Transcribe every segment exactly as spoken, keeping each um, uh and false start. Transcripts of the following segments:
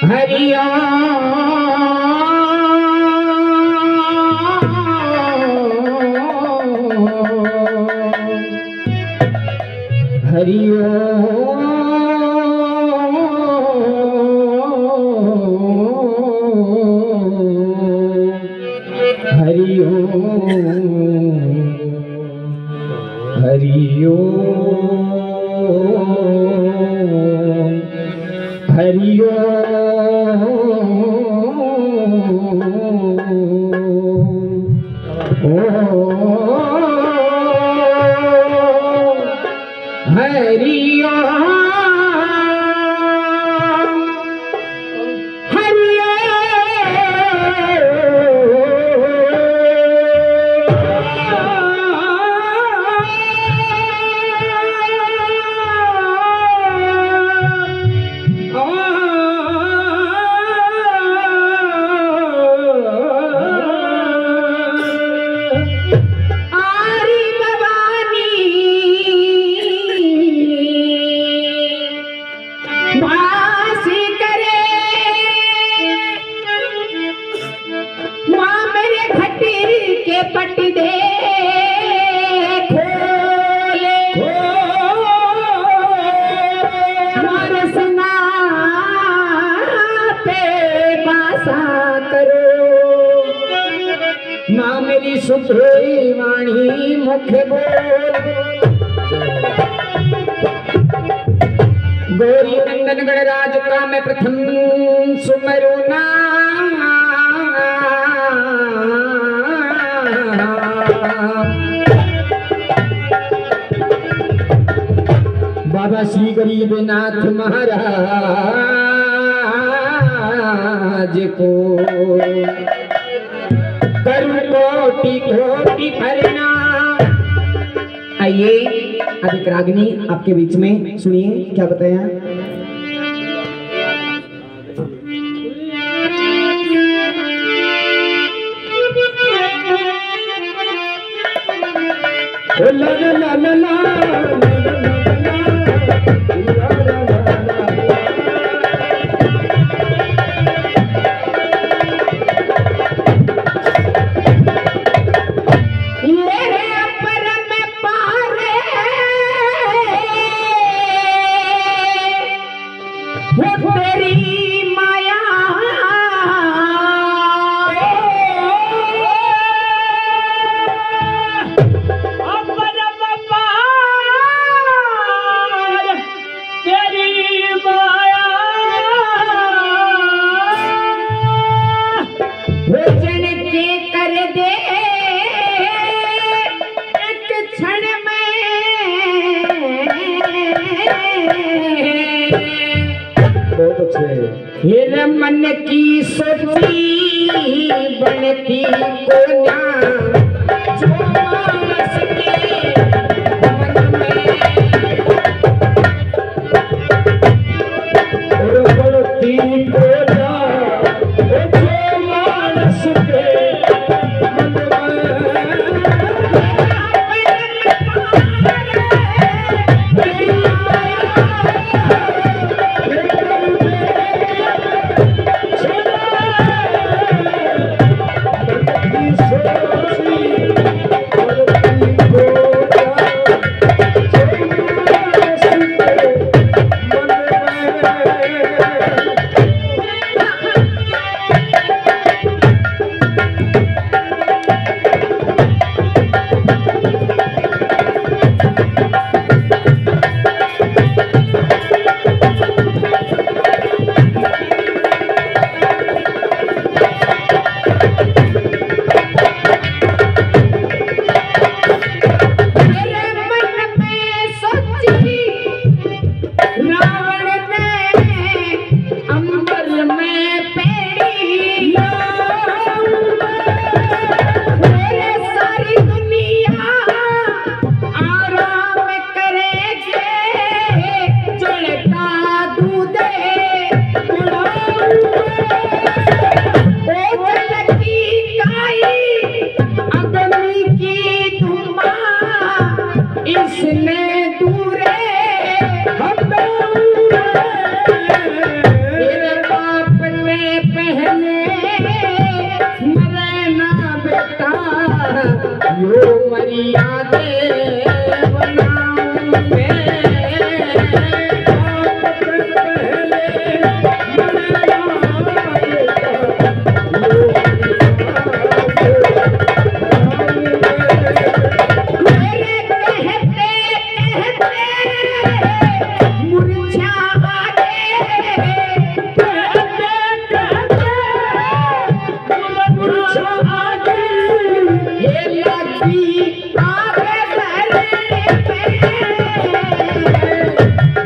हरिया हरिओ हरिओ हरिओ हरिओ हरिओ पट दे खोले मरसना पे बासा करो माँ मेरी सुधरी वाणी मुख बोल गौरी नंदन गणराज का मैं प्रथम सुमरू ना बाबा श्री गरीबनाथ महाराज को करू कोटि कोटि प्रणाम। आइए अधिक रागिनी आपके बीच में सुनिए क्या बताया। ला ला ला ला ला हिर मन की सोची बनती को ना जो मानस के मन में और बनती को ना जो मानस के मन में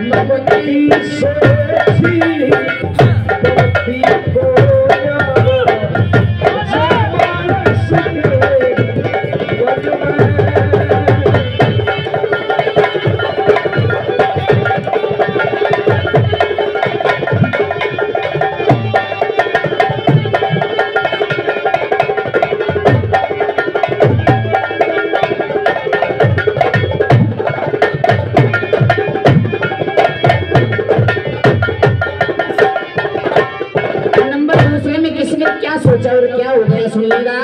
सोचा और क्या हो गया सुनिएगा।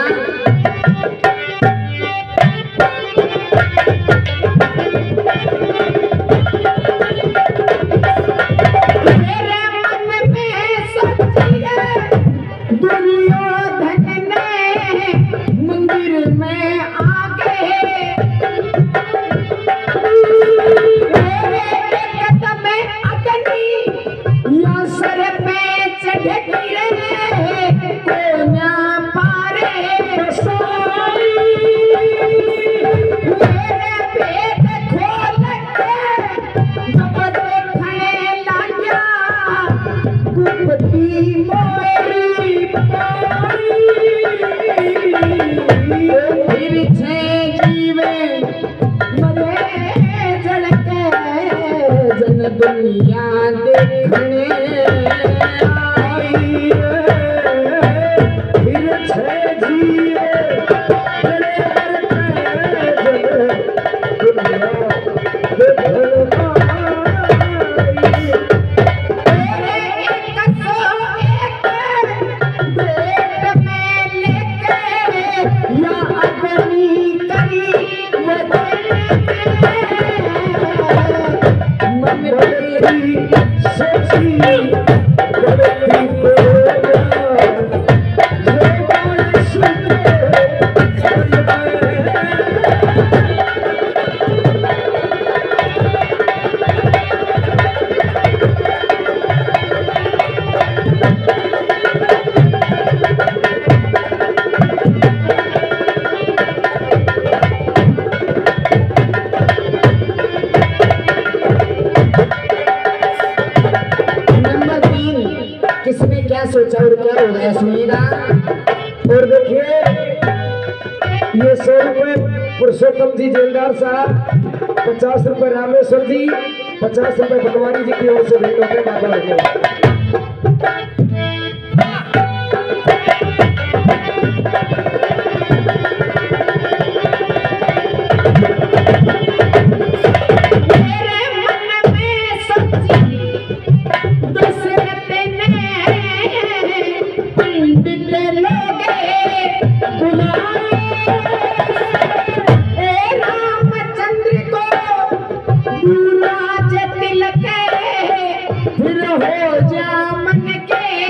दुनिया देखने आई फिर छे जिए सोचा और क्या हो गया सुनिएगा। और देखिए ये सौ रुपए पुरुषोत्तम जी जेलदार साहब, पचास रुपए रामेश्वर जी, पचास रुपए भगवानी जी की ओर से भेंट होते माता रखे। हो जा मन के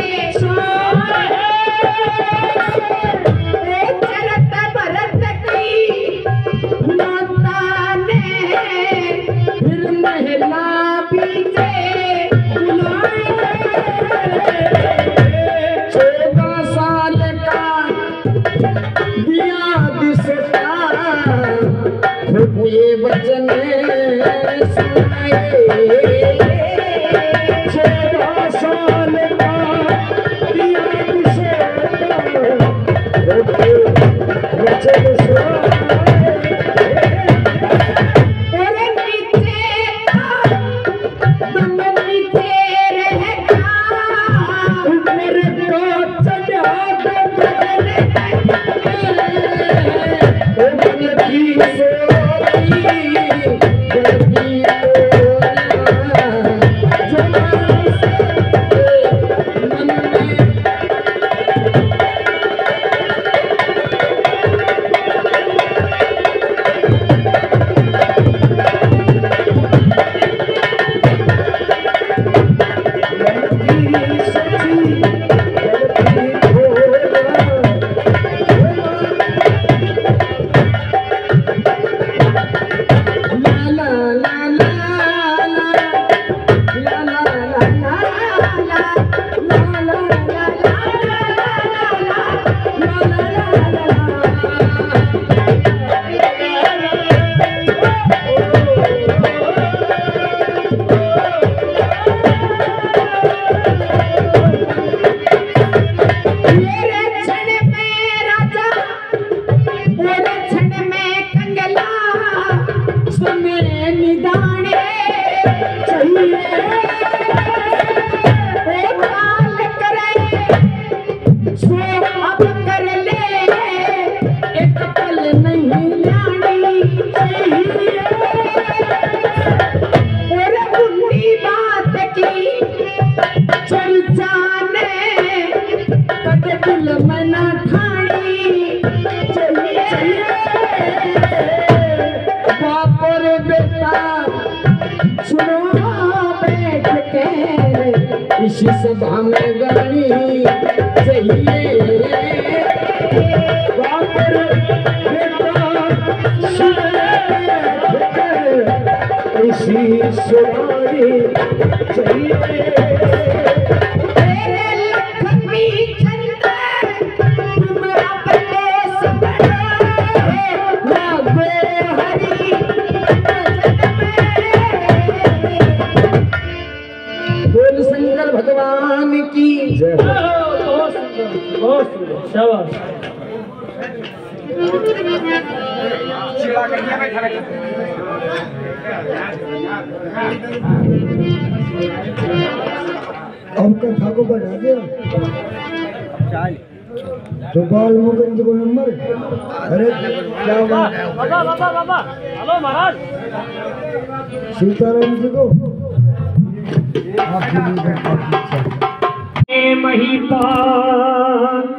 चर्चा ने कद दिल मना ठाणी चलिए बाप और बेटा सुनो बैठ के इसी सभा में गणी चाहिए बाप और बेटा सुनो बैठ के इसी सुनाई चाहिए भगवान की जय। बहुत सुंदर, बहुत सुंदर, शाबाश। अब कथा को बढ़ा दिया तो बाल मुकुंद को नंबर। अरे क्या बात, बाबा बाबा बाबा, हेलो महाराज। सीताराम जी को महिपाल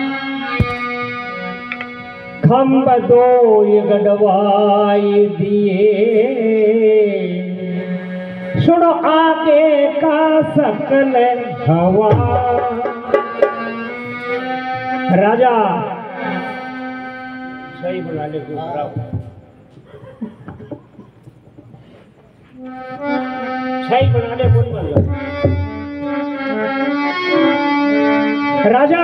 खम्ब दो गढ़वाई दिए सुनो आगे का सकल हवा। राजा सही बना ले सही बना ले बोल बोल। राजा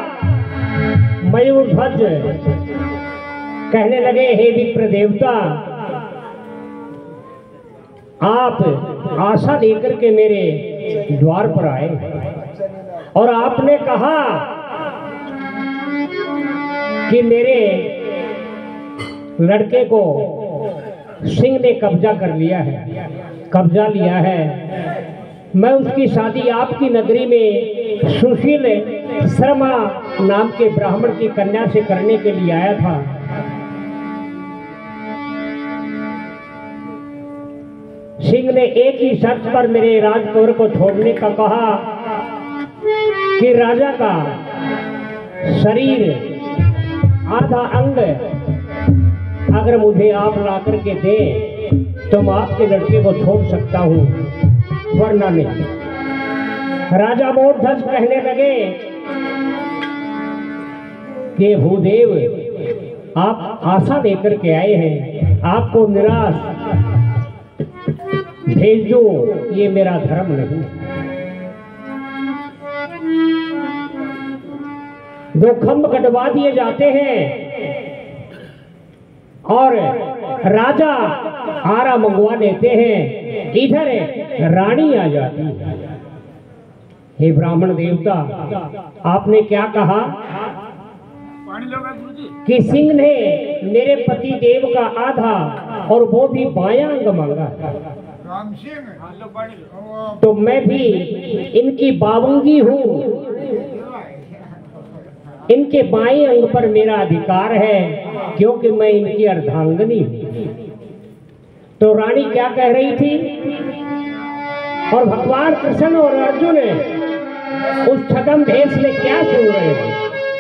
मयूरध्वज कहने लगे, हे विप्र देवता, आप आशा लेकर के मेरे द्वार पर आए और आपने कहा कि मेरे लड़के को सिंह ने कब्जा कर लिया है, कब्जा लिया है। मैं उसकी शादी आपकी नगरी में सुशील शर्मा नाम के ब्राह्मण की कन्या से करने के लिए आया था। सिंह ने एक ही शर्त पर मेरे राजकुमार को छोड़ने का कहा कि राजा का शरीर आधा अंग अगर मुझे आप ला करके दें तो मैं आपके लड़के को छोड़ सकता हूँ, वरना नहीं। राजा मयूरध्वज कहने लगे कि भूदेव, आप आशा लेकर के आए हैं, आपको निराश भेज दो, ये मेरा धर्म नहीं। दो खंभ कटवा दिए जाते हैं और राजा आरा मंगवा लेते हैं, इधर रानी आ जाती है। हे ब्राह्मण देवता, आपने क्या कहा कि सिंह ने मेरे पति देव का आधा और वो भी बायां अंग मांगा, तो मैं भी इनकी बावंगी हूँ, इनके बाएं अंग पर मेरा अधिकार है क्योंकि मैं इनकी अर्धांगिनी हूँ। तो रानी क्या कह रही थी और भगवान कृष्ण और अर्जुन उस छद्म भेष में क्या सुन रहे थे?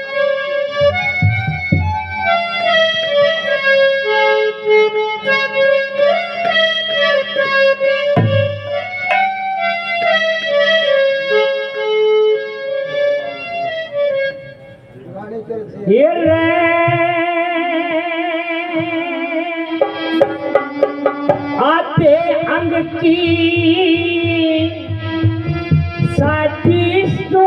ये रे आते अंग की साथी सो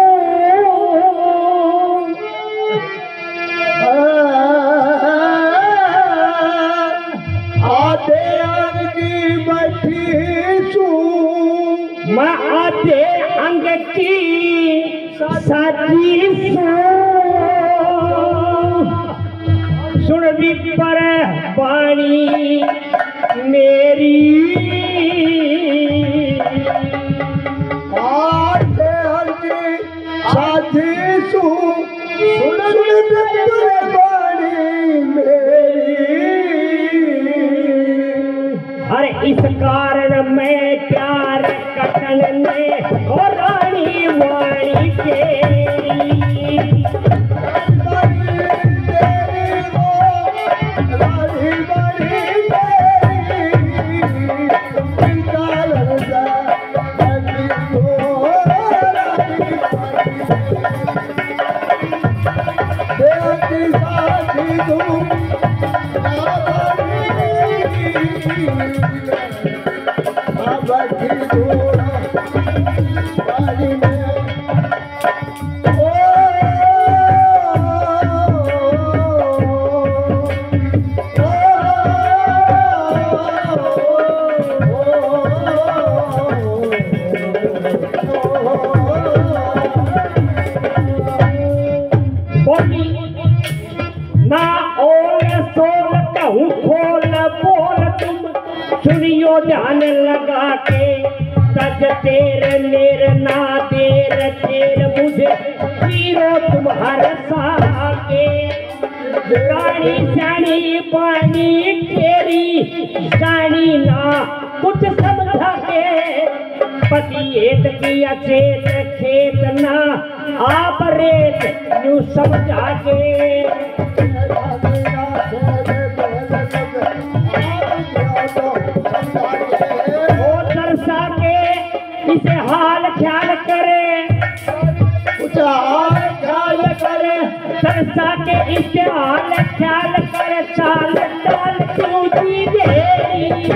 आते अंग की बैठी सू, मैं आते अंग की साथी सो। सुन विपर वाणी मेरी, आते हल्की साथी सू, सुन विपर वाणी मेरी। अरे इस कारण मैं प्यार कटन ने सुनियो ध्यान लगा के तज तेर मेर ना देर तेर मुझे हीरो तुम्हारे साके रानी सानी पानी तेरी सानी ना कुछ समझा के पति एक किया चेत खेत ना आप रेत यूं समझा के इसे हाल ख्याल करे उसे हाल ख्याल करे सरसा के इसे हाल ख्याल करे चाल डाल तू जी देरी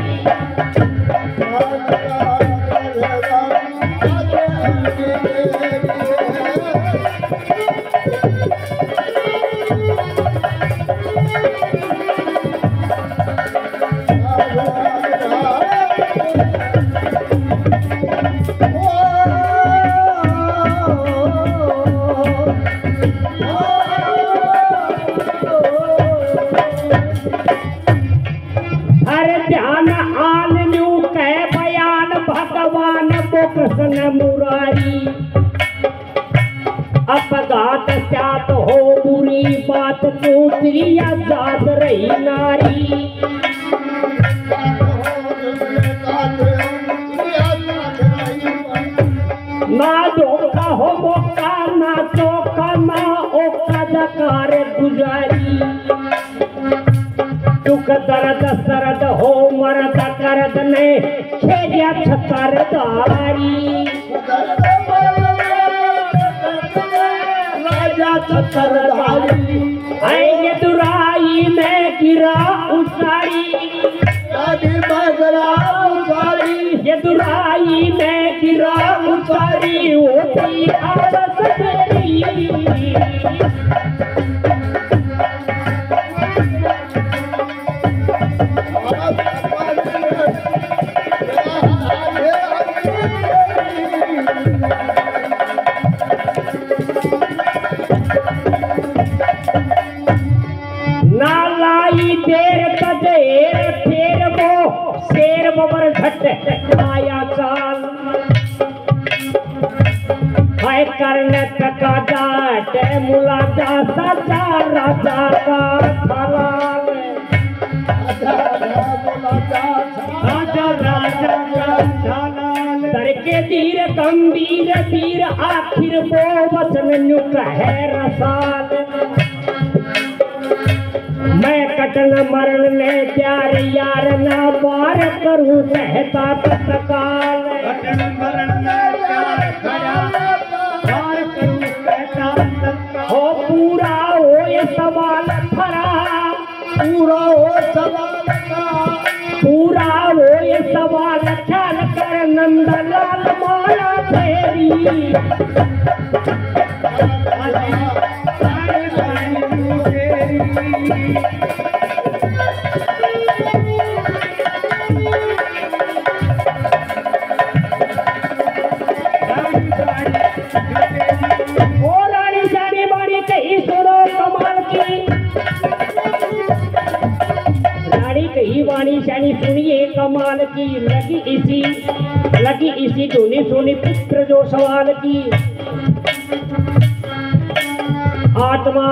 कृष्ण मुरारी अपघात स्यात हो बुरी बात को त्रिया जात रही नारी ना धोखा हो मौका ना चौका ना ओका जकार गुजारी दुख दर्द सरद हो मरद करद ने खेलिया छतरदारी राजा छतरदारी आए दुराई में गिरा उसारी ये दुराई में गिरा उसारी होती आवाज़ तेरी आया चाल है करने तका जाट मुला जा सजा राजा का थलाल राजा राजा का थलाल करके धीर गंभीर धीर आखिर वो वचन नुक है रसाल मैं कटन मरण ले प्यार यार ना पार करूं सहता तत्काल कटन मरण ले प्यार पार करूं सहता तत्काल हो पूरा हो ये सवाल खरा पूरा हो सवाल का पूरा हो ये सवाल ख्याल कर नंदलाल माया तेरी वाणी शानी सुनिए कमाल की लगी इसी लगी इसी धुनी सुनी पुत्र जो सवाल की आत्मा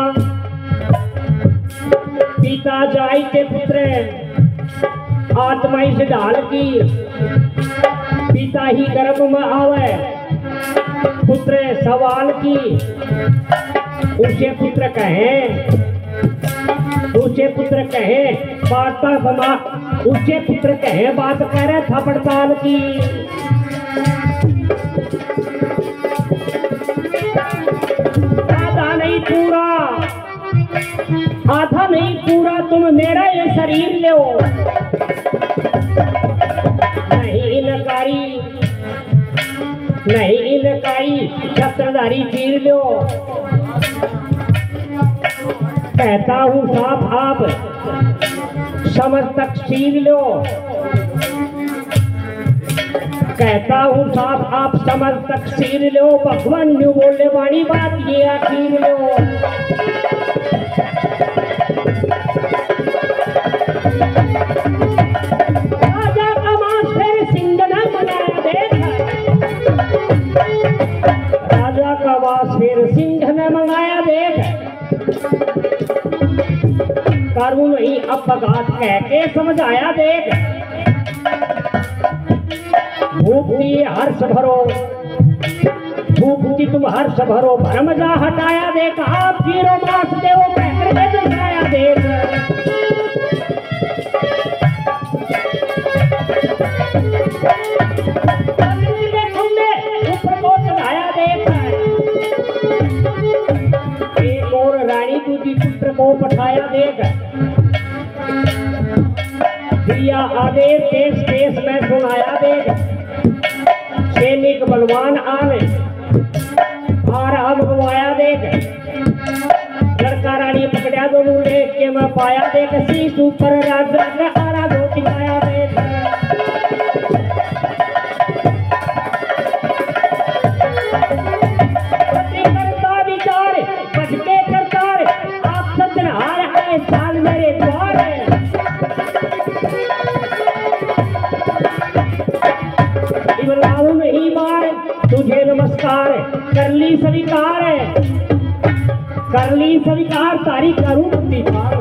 पिता जाई के पुत्र आत्मा इस ढाल की पिता ही गर्भ में आवे पुत्र सवाल की ऊंचे पुत्र कहें, ऊंचे पुत्र कहें वार्ता बमा, ऊंचे पुत्र कहें बात कह रहे था पड़ताल की। आधा नहीं पूरा, आधा नहीं पूरा तुम मेरा ये शरीर लो, नहीं इनकारी, नहीं इनकारी छत्रधारी चीर लो। कहता हूँ साफ आप समझ तक सील लो, कहता हूँ साफ आप समझ तक सील लो। भगवान न्यू बोले वाणी बात ये आखिर लो। राजा का मांस फिर सिंह न बनाया देख, राजा का मांस फिर सिंह ने मंगाया देख। करूँ नहीं अपघात कह के समझाया देख। भूपति हर्ष भरो, भूपति तुम हर्ष भरो भरम जा हटाया देख। आप जीरो मास देव कहकर के दर्शाया देख। ऊपर को चढ़ाया देख। एक और रानी दूसरी पुत्र को पठाया देख। दिया आदेश देश देश में सुनाया देख। सैनिक बलवान आने आराम गवाया देख। लड़का रानी पकड़ा दोनों देख के मैं पाया देख। शीश ऊपर राजा ने आरा दो टिकाया देख। करता विचार बचके करतार, आप सज्जनहार आए साल मेरे द्वार। नहीं मार तुझे नमस्कार कर ली स्वीकार, कर ली स्वीकार तारी करूं दीपार।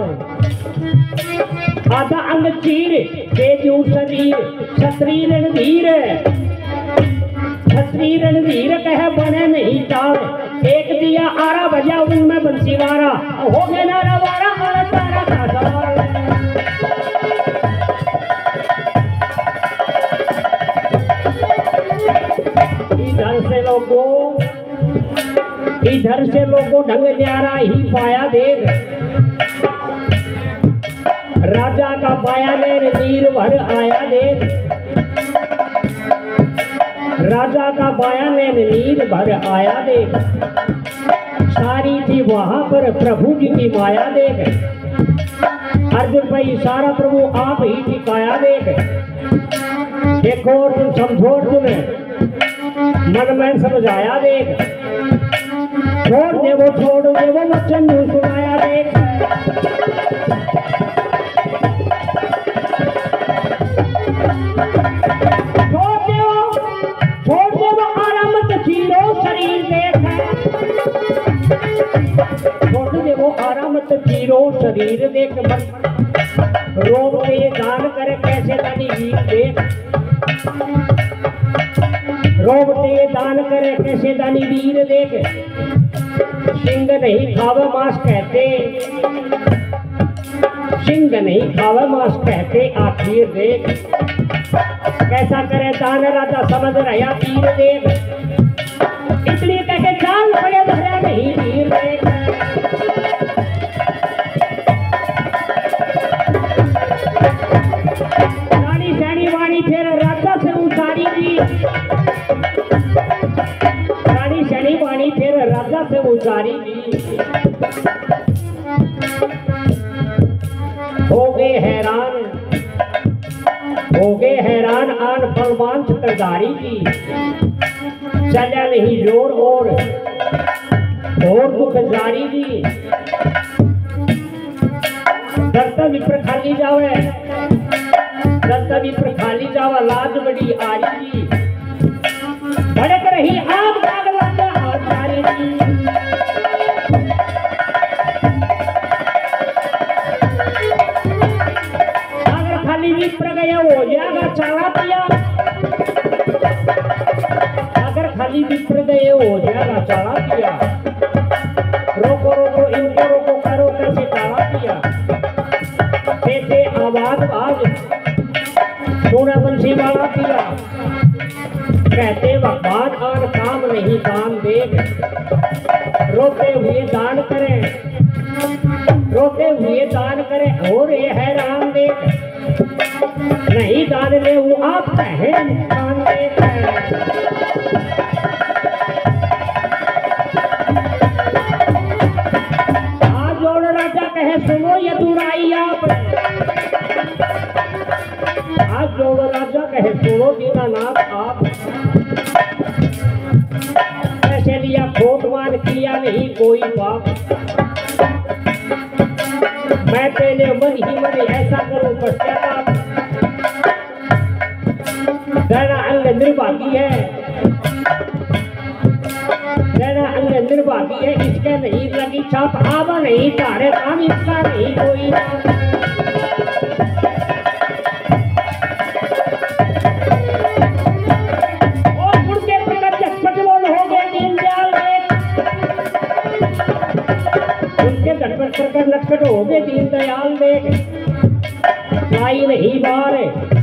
आधा अंग चीर तेजू शरीर क्षत्रिय रणधीर, क्षत्रिय रणधीर कह बने नहीं चार। एक दिया आरा बजा उनमें बंसी वारा, हो गए नारा वारा आरा तारा का सवार। इधर से लोगों, इधर से लोगों ढंग न्यारा ही पाया देख। राजा का पाया ने नीर भर आया देख। राजा का बाया ने नीर भर आया देख। सारी थी वहां पर प्रभु जी की माया देख। अर्जुन पर इशारा प्रभु आप ही टिकाया देख। देखो तुम समझो तुमने मन में समझाया देख। छोड़ दे वो छोड़ दे वो वचन सुनाया देख। छोड़ दे वो छोड़ दे वो आराम से चीरो शरीर देख। छोड़ दे वो आराम से चीरो शरीर देख। रोग के ये दान करे कैसे दानी वीर देख। रोग ते दान करे कैसे दानी वीर देख। सिंह नहीं खावे मांस कहते, सिंह नहीं खावे मांस कहते आखिर देख। कैसा करे दान राजा समझ रहा तीर देख। इसलिए कहते चाल पड़े धरा नहीं वीर देख। रानी सैनी वाणी फिर राजा से उतारी दी। रानी सैनी वाणी फिर राजा से उतारी दी। हो गए हैरान, हो गए हैरान आन बलवान चक्रधारी की। चला नहीं जोर और और दुख जारी दी। दर्द विप्र खाली जावे, दर्द विप्र खाली जावा लाज बड़ी आरी दी। भड़क रही आग दाग लगा और सारी दी। अगर खाली विप्र गया हो जाएगा चारा पिया। अगर खाली खाली विप्रदय हो जाएगा चढ़ा दिया। रोको रोको इनको रोको करो कैसे चढ़ा दिया। कैसे आवाज आज सोना बंसी वाला दिया। कहते भगवान और काम नहीं दान देख। रोते हुए दान करें, रोते हुए दान करें और ये हैरान देख। नहीं दान ले वो आप कहे नुकसान देख। आज जोड़ राजा कहे सुनो ये दुराई आप। आज जोड़ राजा कहे सुनो दीनानाथ आप। ऐसे लिया खोटवान किया नहीं कोई पाप। मैं तेरे मन ही मन ऐसा करूं पश्चाताप। तेरा अंग निर्भागी है, तेरा अंग निर्भागी है। इसके नहीं लगी छाप आवा नहीं तारे काम इसका नहीं कोई नाम। कर लटपट हो गए दीन दयाल देख। लाई नहीं बार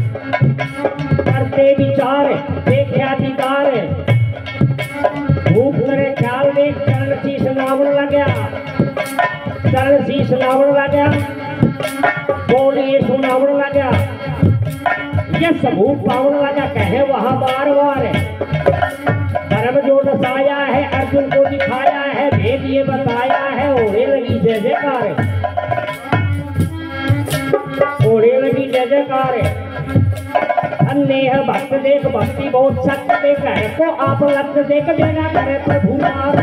करते विचार देखा दीदार। भूख करे ख्याल देख चरण शीश नावन लग्या। चरण शीश नावन लग्या बोलिए सुनावन लग्या। ये सबूत पावन लगा कहे वहां बार बार। धर्म जो दसाया है अर्जुन को दिखाया है। भेद ये बताया है ओढ़े लगी जय जयकार। ओढ़े लगी जय जयकार। अन्य भक्त देख भक्ति बहुत सख्त देख है को आप लक्त देख देना करे प्रभु मार।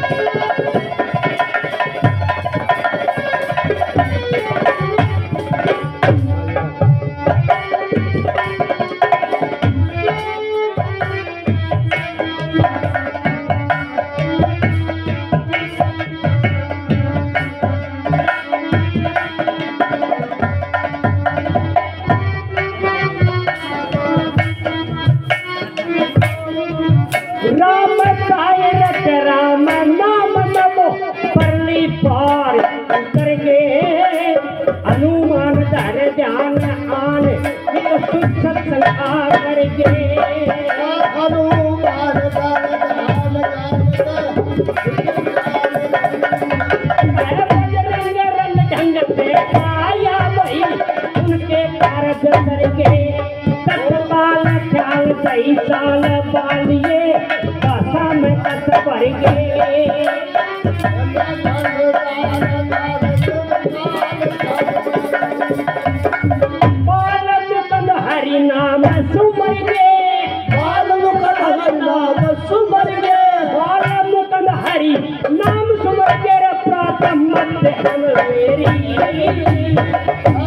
साल पालिए भाषा में कस भर गए। बाल हरि नाम सुमर गे। बाल नाम सुमर गे। बाल मुकंद हरि नाम सुमर गे। प्रातः मध्य मेरी